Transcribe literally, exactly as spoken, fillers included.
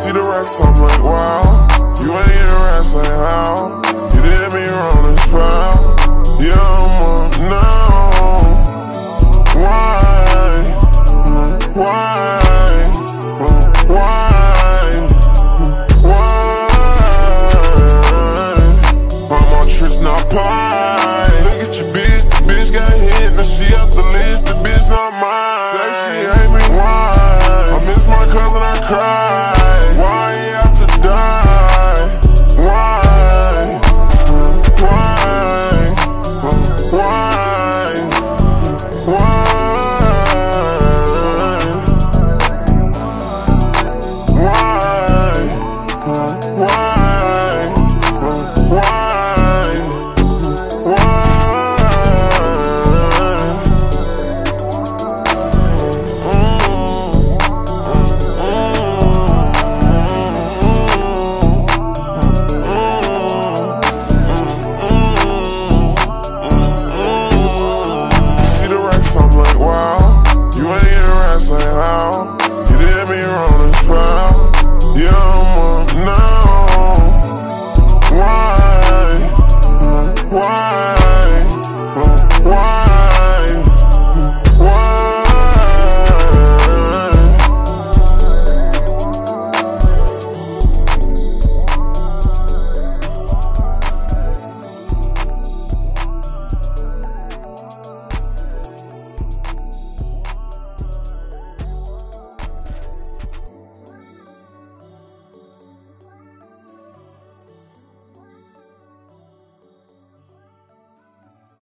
see the racks, I'm like, wow. You ain't getting racks like how? You did me wrong, it's foul. Yeah, I'm up now. Why? Why? Why? Why? I'm on tricks, not pie. Look at your bitch, the bitch got hit, now she off the list, the bitch not mine. Say she hate me, why? I miss my cousin, I cry.